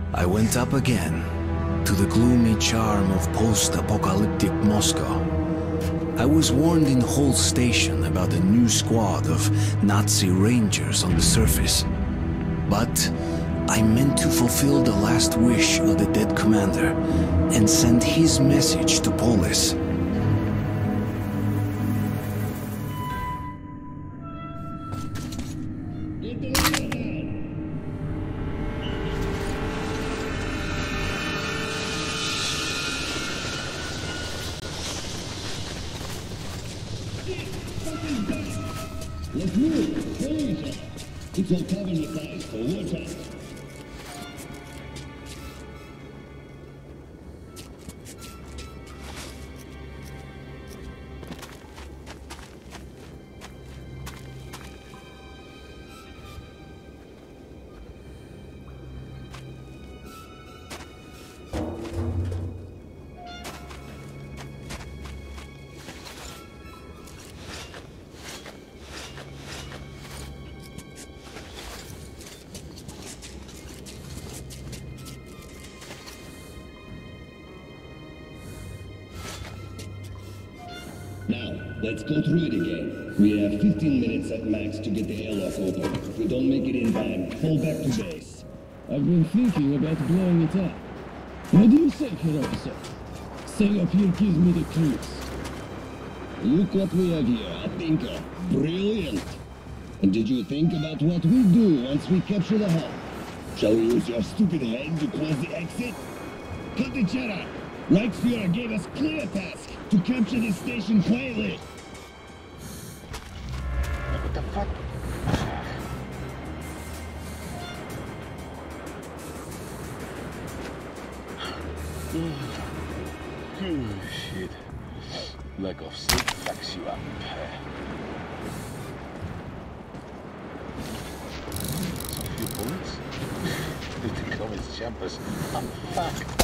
I went up again, to the gloomy charm of post-apocalyptic Moscow. I was warned in Hull Station about a new squad of Nazi rangers on the surface. But I meant to fulfill the last wish of the dead commander and send his message to Polis. Let's move! Please! It's all covered with ice for wartime. Now, let's go through it again. We have 15 minutes at max to get the airlock open. If we don't make it in time, fall back to base. I've been thinking about blowing it up. What do you say, Head Officer? Staying up here gives me the creeps. Look what we have here, a thinker. Brilliant! And did you think about what we do once we capture the hull? Shall we use your stupid head to close the exit? Cut the chatter! Reichsfuhrer gave us clear task to capture this station quietly. What the fuck? Oh, shit. Lack of sleep fucks you up. So few bullets? The comets jump us. Oh, fuck.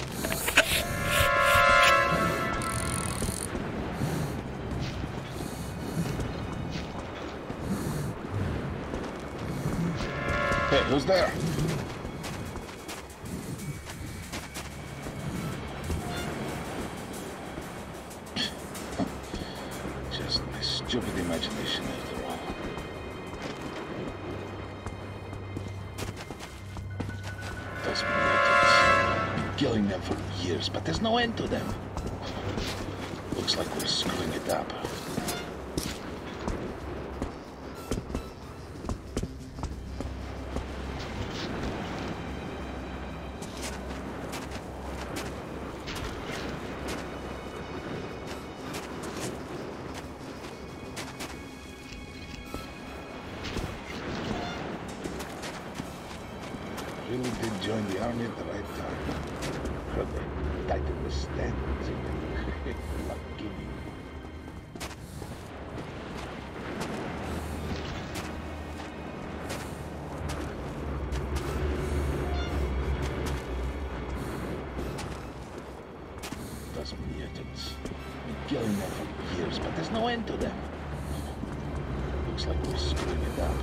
Hey, who's there? Just my stupid imagination after all. Those mutants. Been killing them for years, but there's no end to them. Looks like we're screwing it up. Really did join the army at the right time. Heard they tightened the standards again. Lucky. Those mutants. Been killing them for years, but there's no end to them. Looks like we're screwing it up.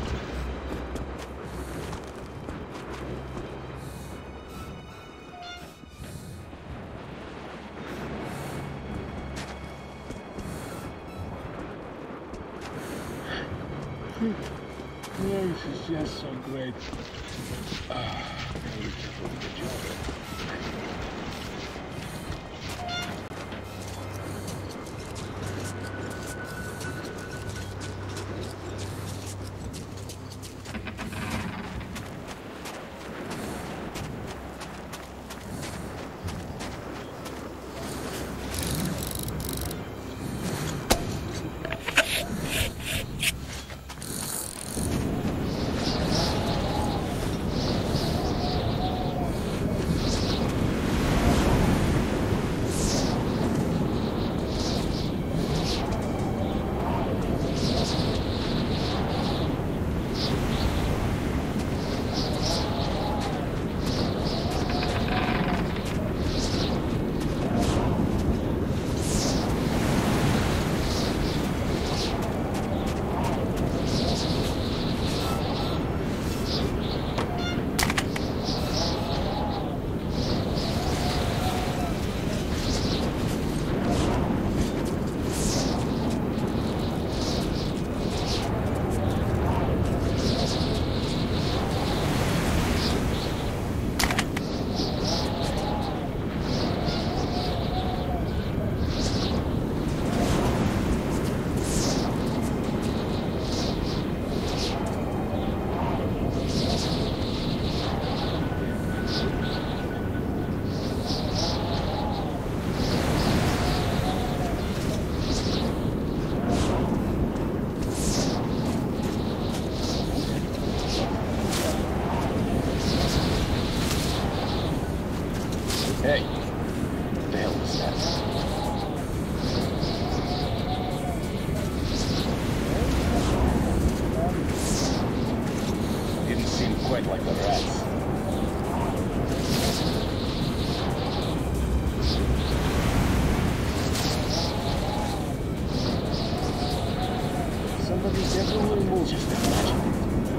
This is just so great. Really careful with the job. Hey, what the hell was that? Didn't seem quite like the rats. Somebody definitely moves. Just imagine it.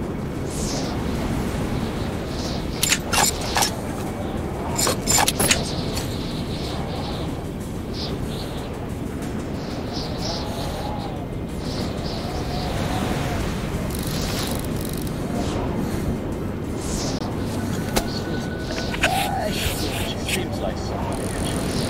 Seems like somebody actually.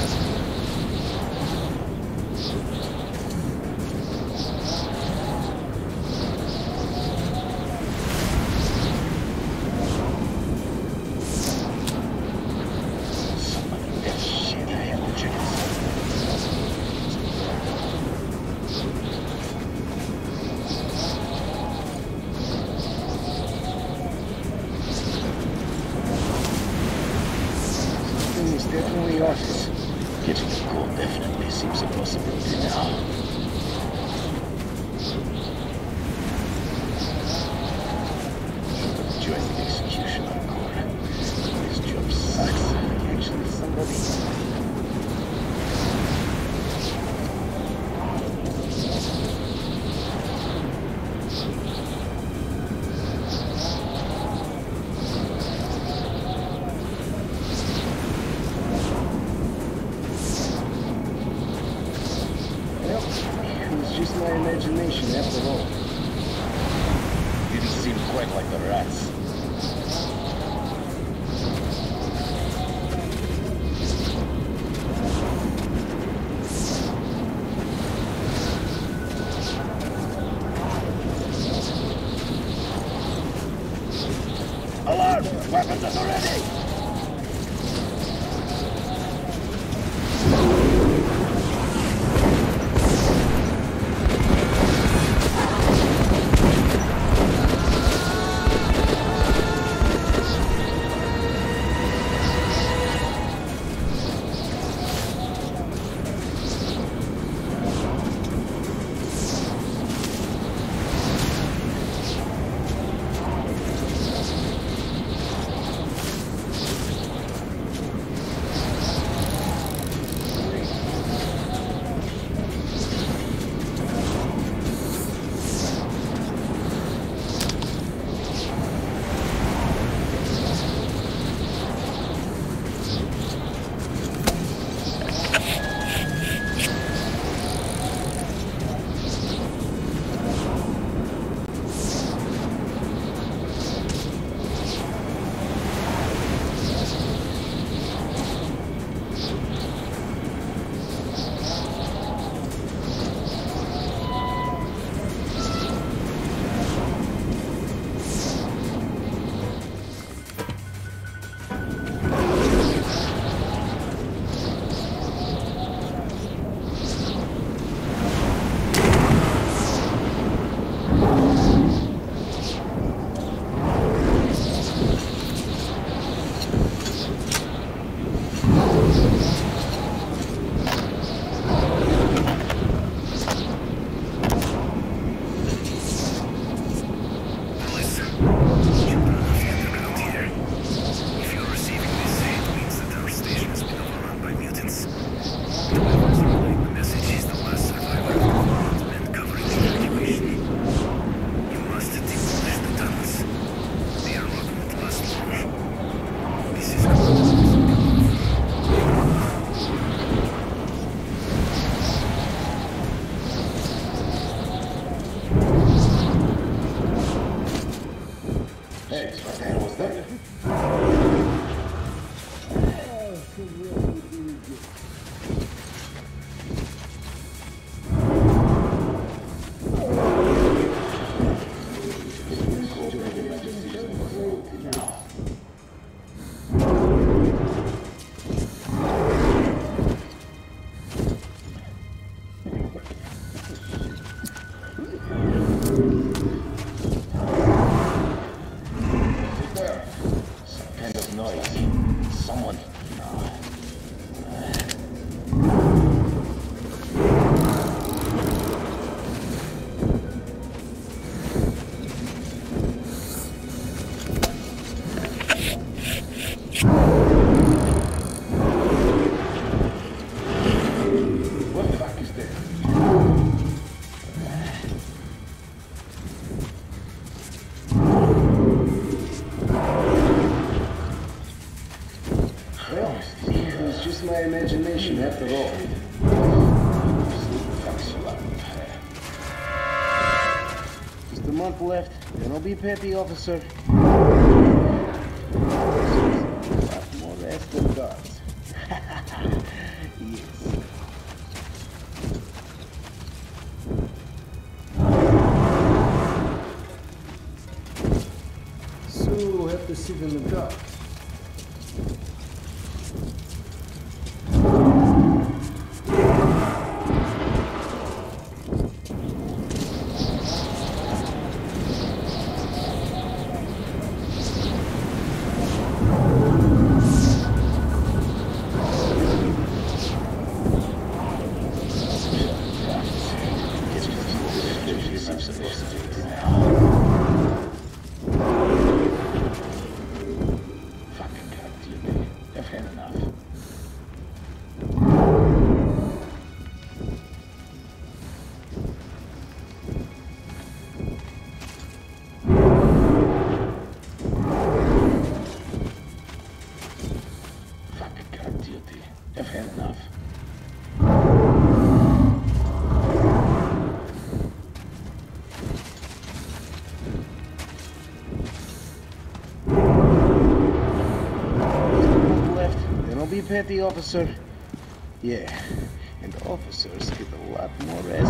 Definitely office. Getting the gold definitely seems a possibility now. Join the execution encore. This job sucks. Actually, somebody. Just my imagination after all. Didn't seem quite like the rats. Alarm! Weapons at the ready! Hey, what the hell was that? Someone. No. imagination after all. Just a month left, then I'll be petty officer. A lot more rest than guards. Yes. So we'll have to sit in the car. Petty officer. Yeah, and officers get a lot more rest.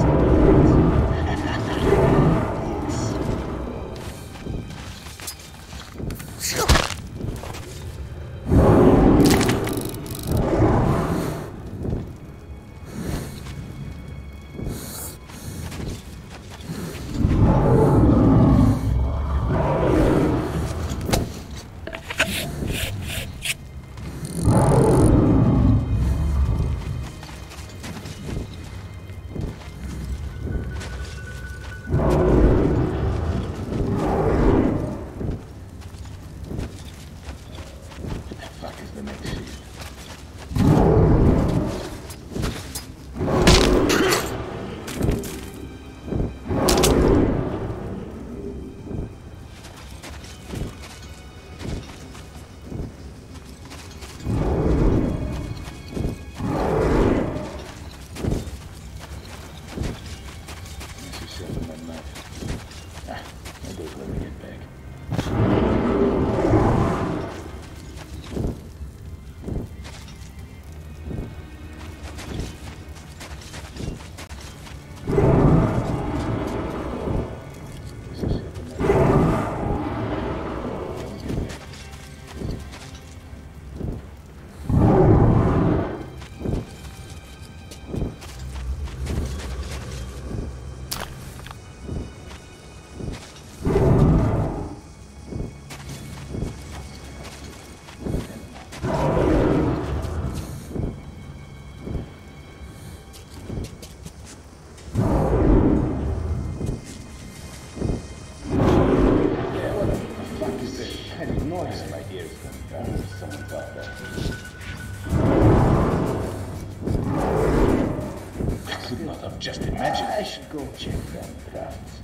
Just imagine. I should go check them crafts.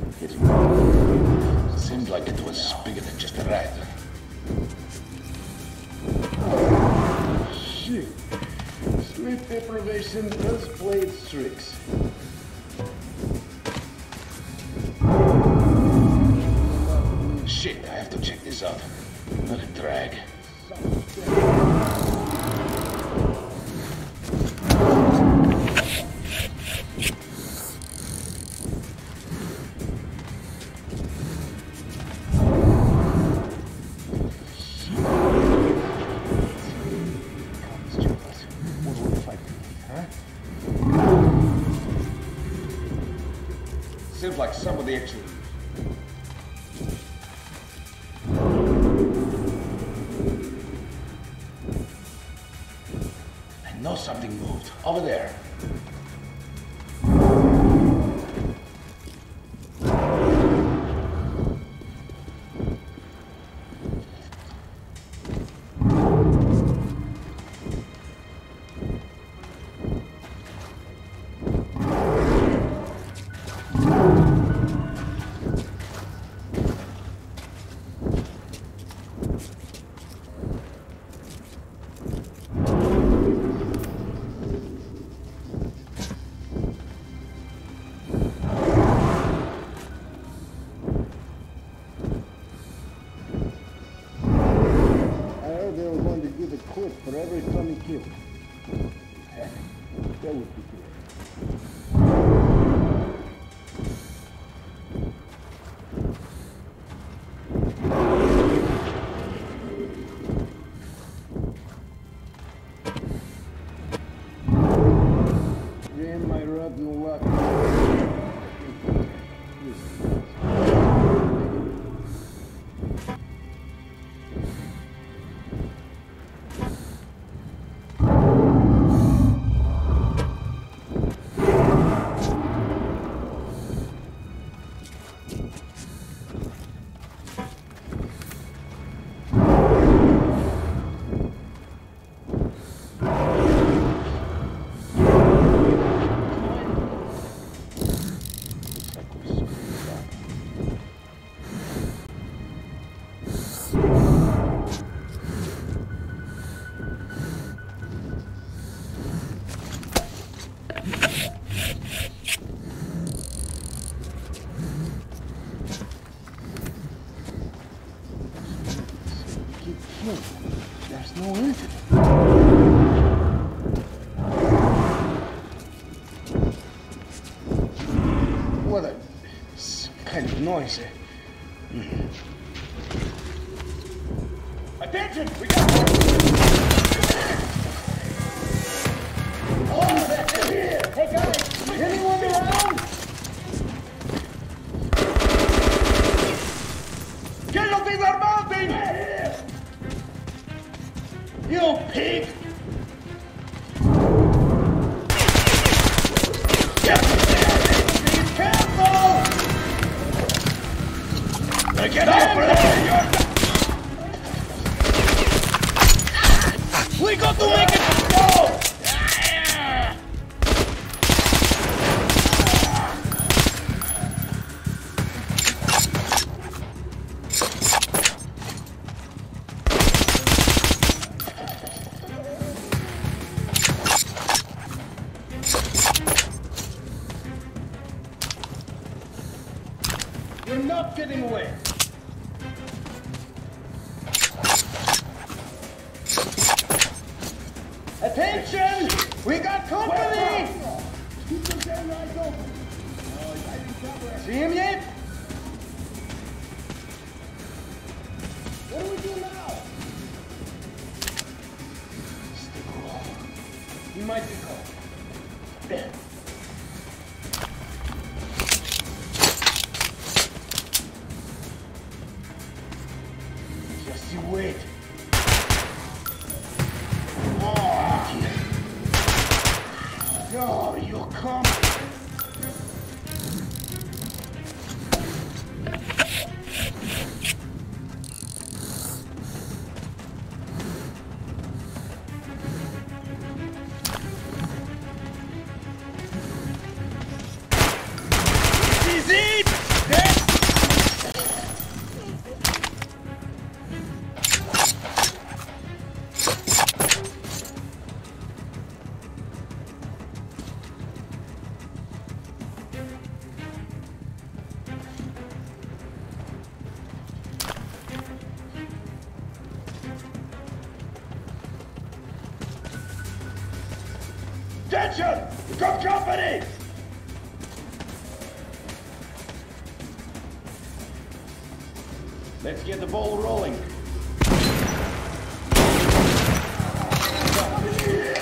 Seemed like it was bigger than just a rat. Shit. Sleep deprivation does play its tricks. Shit, I have to check this out. Not a drag. Seems like somebody actually... I know something moved. Over there. killed. Heck, that would be good. Damn my rotten luck. There's no end to it. What some kind of noise there. Attention! We got oh, that's here! Hey guys! Anyone around? Get los things are mounting! You pig! Be careful! Get over there! We got to make it go! You're not getting away. Attention! We got company! Keep them damn eyes open. See him yet? What do we do now? Stay cool. He might be called. There. Just you wait. Oh, you'll come. This is it! Attention! We got company! Let's get the ball rolling.